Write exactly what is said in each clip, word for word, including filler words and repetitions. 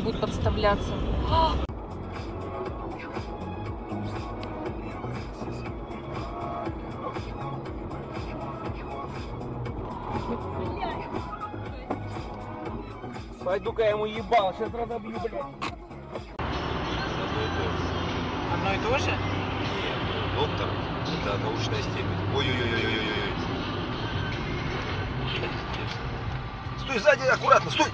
будет подставляться. Пойду-ка я ему ебал, сейчас разобью, блядь. Одно и то же? Нет, доктор, это научная степень. Ой-ой-ой-ой-ой-ой. Стой сзади, аккуратно, стой!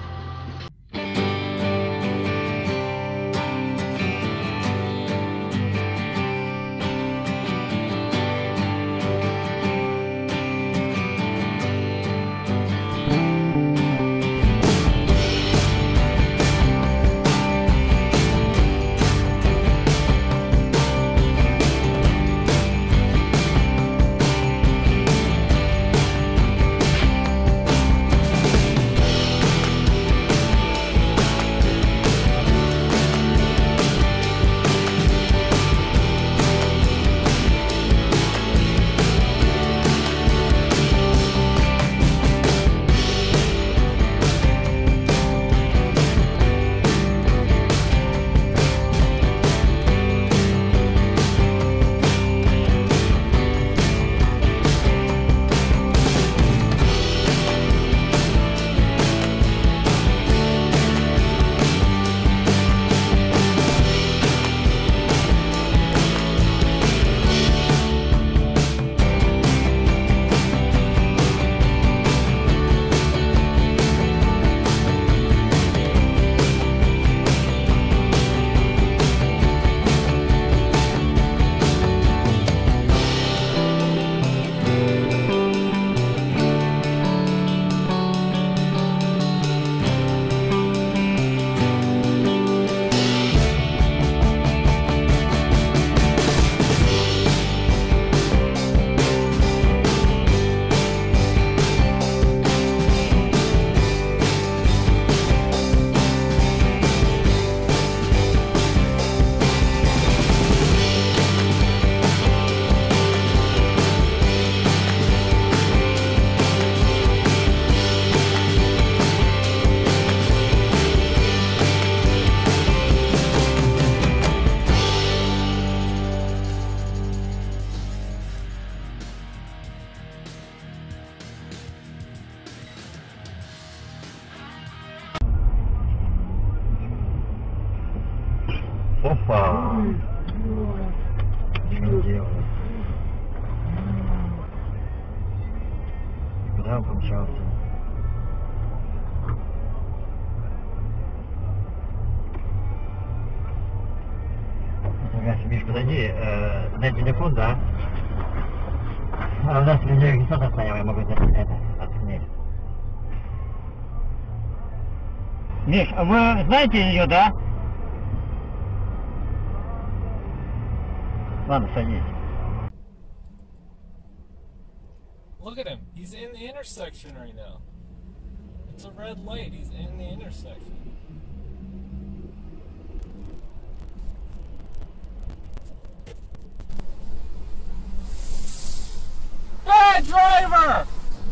Опа! Что делать? Куда он помчался? Миш, подойди, э, дай телефон, да? А у нас видеорегистратор стоял, я могу это отснять. Миш, вы знаете ее, да? Ладно, садись. Look at him. He's in the intersection right now. It's a red light. He's in the intersection. Bad driver!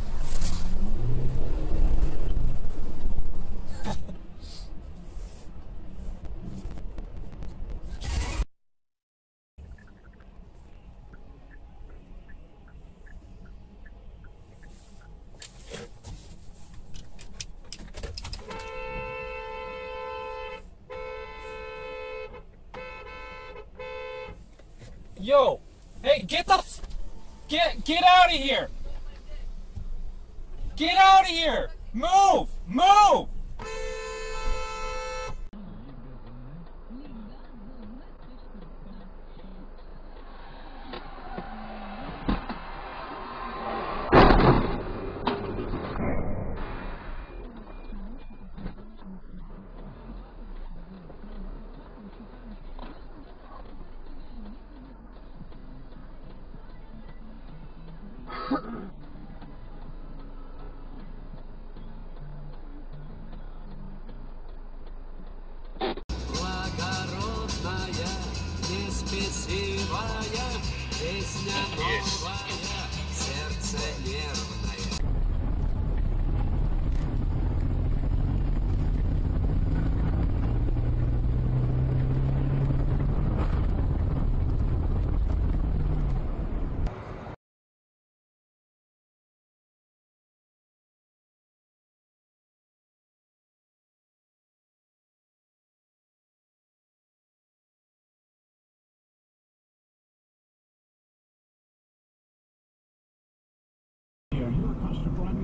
Yo, hey, get the, f get, get out of here. Get out of here. Move, move. Благородная, неспесивая, песня новая, сердце нервное.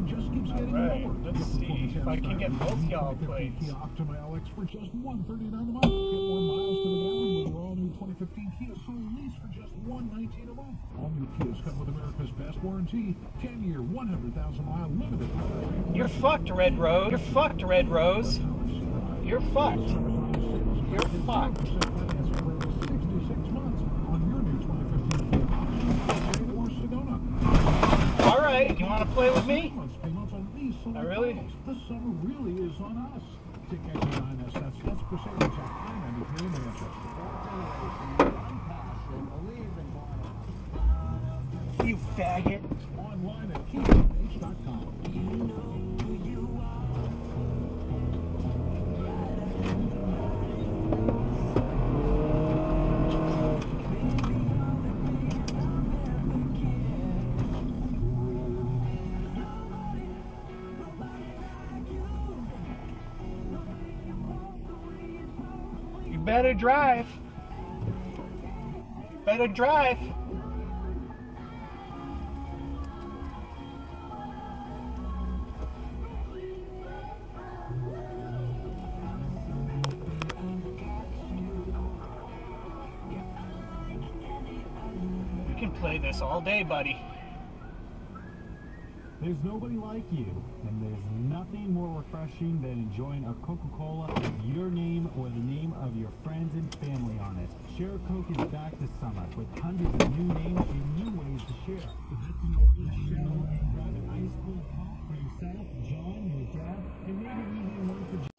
just keeps getting Alright, lower. let's Get see performance if I can get satisfaction both with y'all the twenty fifteen plates. Kia Optima L X for just one thirty-nine a month. Get more miles to the gallon with your all-new twenty fifteen Kia Soul lease for just one nineteen a month. All new Kias come with America's best warranty, ten-year, one hundred thousand mile limited. You're fucked, Red Rose. You're fucked, Red Rose. You're fucked. You're fucked. Financing for over sixty-six months on your new twenty fifteen Kia Optima or Sedona. All right, you want to play with me? Months payments on these select Oh, really? models. The summer really is on us. Take X nine S, that's, that's for savings on I ninety-three in Manchester. You faggot. Online at kia h dot com. You better drive. You better drive. We can play this all day, buddy. There's nobody like you, and there's nothing more refreshing than enjoying a Coca-Cola with your name or the name of your friends and family on it. Share Coke is back this summer with hundreds of new names and new ways to share. Get to know each share and grab an ice cold pop for yourself, John, your dad, and maybe even one for